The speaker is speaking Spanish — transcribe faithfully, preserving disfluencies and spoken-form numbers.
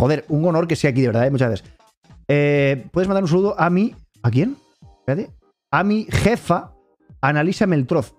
Joder, un honor que sea aquí, de verdad, ¿eh? Muchas gracias. Eh, Puedes mandar un saludo a mi... ¿A quién? Espérate. A mi jefa, Analisa Meltroz.